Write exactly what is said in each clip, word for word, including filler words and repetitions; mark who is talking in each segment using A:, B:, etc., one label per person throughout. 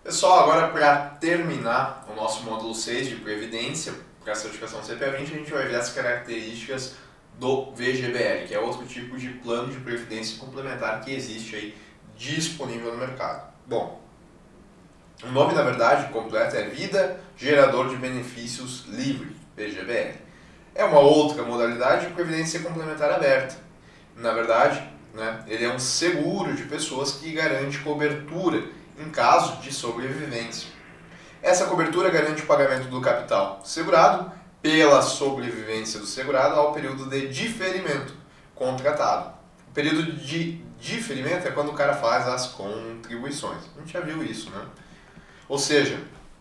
A: Pessoal, agora para terminar o nosso módulo seis de Previdência, para a certificação C P A vinte, a gente vai ver as características do V G B L, que é outro tipo de plano de previdência complementar que existe aí disponível no mercado. Bom, o nome na verdade completo é Vida Gerador de Benefícios Livre, V G B L. É uma outra modalidade de previdência complementar aberta. Na verdade, né, ele é um seguro de pessoas que garante cobertura em caso de sobrevivência. Essa cobertura garante o pagamento do capital segurado pela sobrevivência do segurado ao período de diferimento contratado. O período de diferimento é quando o cara faz as contribuições. A gente já viu isso, né? Ou seja,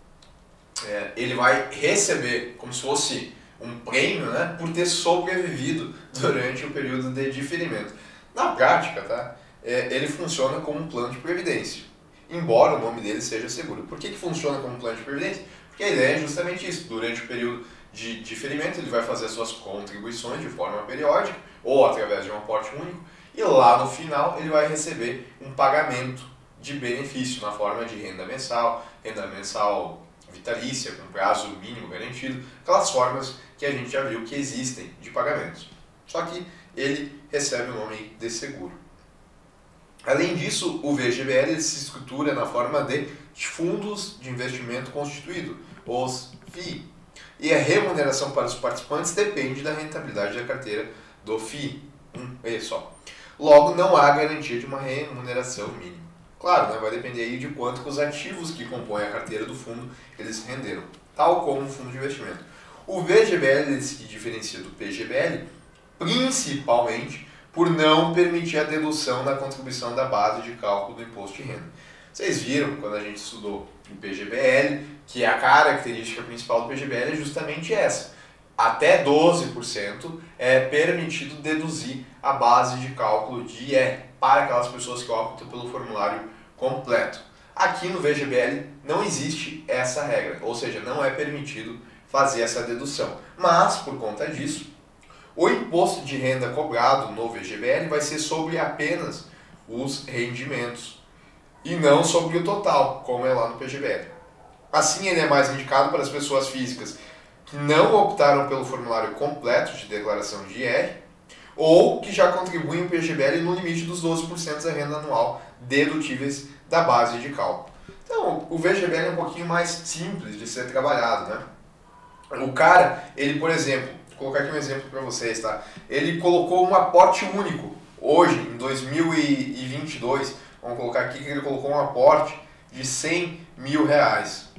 A: é, ele vai receber como se fosse um prêmio, né, por ter sobrevivido durante o período de diferimento. Na prática, tá, é, ele funciona como um plano de previdência, embora o nome dele seja seguro. Por que que funciona como um plano de previdência? Porque a ideia é justamente isso. Durante o período de diferimento, ele vai fazer as suas contribuições de forma periódica ou através de um aporte único, e lá no final ele vai receber um pagamento de benefício na forma de renda mensal, renda mensal vitalícia, com prazo mínimo garantido, aquelas formas que a gente já viu que existem de pagamentos. Só que ele recebe o nome de seguro. Além disso, o V G B L se estrutura na forma de fundos de investimento constituído, os F I I. E a remuneração para os participantes depende da rentabilidade da carteira do F I I. Um E só. Logo, não há garantia de uma remuneração mínima. Claro, né, vai depender aí de quanto que os ativos que compõem a carteira do fundo eles renderam, tal como o fundo de investimento. O V G B L se diferencia do P G B L principalmente por não permitir a dedução da contribuição da base de cálculo do imposto de renda. Vocês viram quando a gente estudou o P G B L que a característica principal do P G B L é justamente essa. Até doze por cento é permitido deduzir a base de cálculo de I R para aquelas pessoas que optam pelo formulário completo. Aqui no V G B L não existe essa regra, ou seja, não é permitido fazer essa dedução. Mas, por conta disso, o imposto de renda cobrado no V G B L vai ser sobre apenas os rendimentos e não sobre o total, como é lá no P G B L. Assim, ele é mais indicado para as pessoas físicas que não optaram pelo formulário completo de declaração de I R ou que já contribuem o P G B L no limite dos doze por cento da renda anual dedutíveis da base de cálculo. Então, o V G B L é um pouquinho mais simples de ser trabalhado, né? O cara, ele, por exemplo, vou colocar aqui um exemplo para vocês, tá? Ele colocou um aporte único. Hoje, em dois mil e vinte e dois, vamos colocar aqui que ele colocou um aporte de cem mil reais.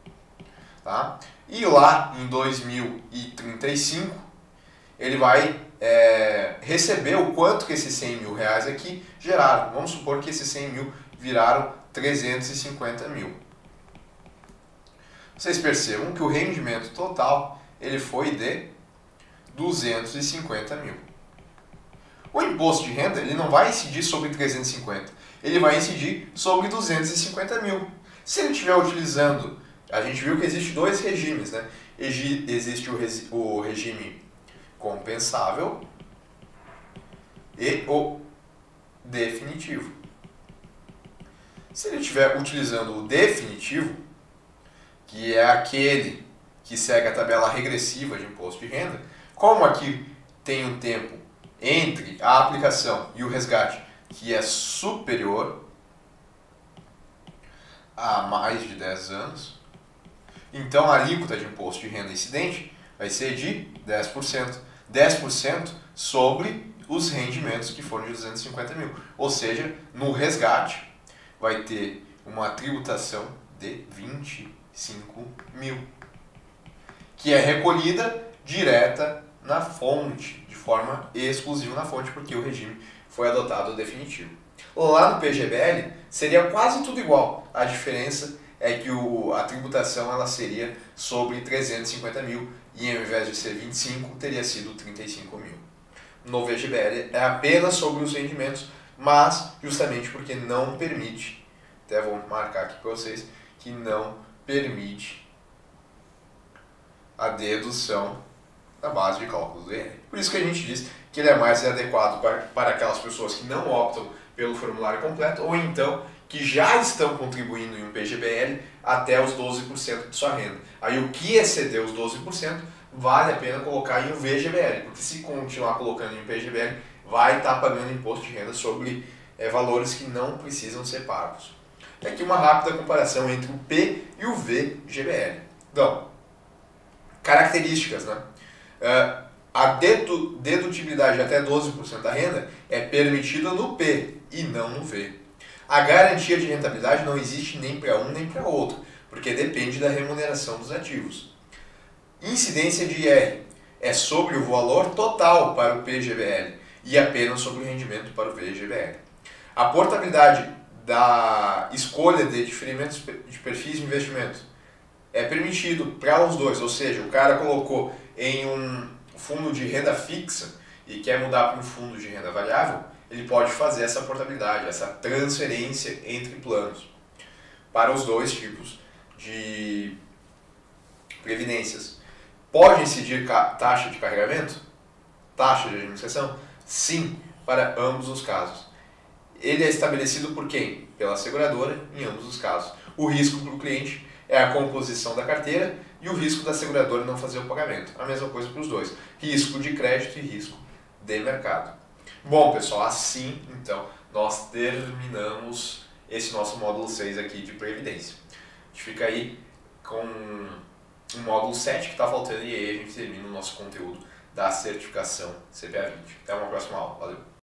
A: Tá? E lá em dois mil e trinta e cinco, ele vai é, receber o quanto que esses cem mil reais aqui geraram. Vamos supor que esses cem mil viraram trezentos e cinquenta mil. Vocês percebam que o rendimento total ele foi de duzentos e cinquenta mil. O imposto de renda ele não vai incidir sobre trezentos e cinquenta, ele vai incidir sobre duzentos e cinquenta mil. Se ele estiver utilizando, a gente viu que existe dois regimes, né? Existe o, regi o regime compensável e o definitivo. Se ele estiver utilizando o definitivo, que é aquele que segue a tabela regressiva de imposto de renda, como aqui tem um tempo entre a aplicação e o resgate que é superior a mais de dez anos, então a alíquota de imposto de renda incidente vai ser de dez por cento. dez por cento sobre os rendimentos que foram de duzentos e cinquenta mil. Ou seja, no resgate vai ter uma tributação de vinte e cinco mil, que é recolhida direta na fonte, de forma exclusiva na fonte, porque o regime foi adotado definitivo. Lá no P G B L seria quase tudo igual. A diferença é que o, a tributação ela seria sobre trezentos e cinquenta mil e ao invés de ser vinte e cinco, teria sido trinta e cinco mil. No V G B L é apenas sobre os rendimentos, mas justamente porque não permite, até vou marcar aqui para vocês, que não permite a dedução da base de cálculo do I R. Por isso que a gente diz que ele é mais adequado para, para aquelas pessoas que não optam pelo formulário completo ou então que já estão contribuindo em um P G B L até os doze por cento de sua renda. Aí o que exceder os doze por cento vale a pena colocar em um V G B L, porque se continuar colocando em um P G B L, vai estar pagando imposto de renda sobre é, valores que não precisam ser pagos. Aqui uma rápida comparação entre o P e o V G B L. Então, características, né? Uh, a dedu dedutibilidade até doze por cento da renda é permitida no P e não no V. A garantia de rentabilidade não existe nem para um nem para outro, porque depende da remuneração dos ativos. Incidência de I R é sobre o valor total para o P G B L e apenas sobre o rendimento para o V G B L. A portabilidade da escolha de diferimentos de perfis de investimento é permitido para os dois, ou seja, o cara colocou em um fundo de renda fixa e quer mudar para um fundo de renda variável, ele pode fazer essa portabilidade, essa transferência entre planos para os dois tipos de previdências. Pode incidir taxa de carregamento? Taxa de administração? Sim, para ambos os casos. Ele é estabelecido por quem? Pela seguradora, em ambos os casos. O risco para o cliente é a composição da carteira e o risco da seguradora não fazer o pagamento. A mesma coisa para os dois. Risco de crédito e risco de mercado. Bom, pessoal, assim, então, nós terminamos esse nosso módulo seis aqui de Previdência. A gente fica aí com um módulo sete que está faltando e aí a gente termina o nosso conteúdo da certificação C P A vinte. Até uma próxima aula. Valeu!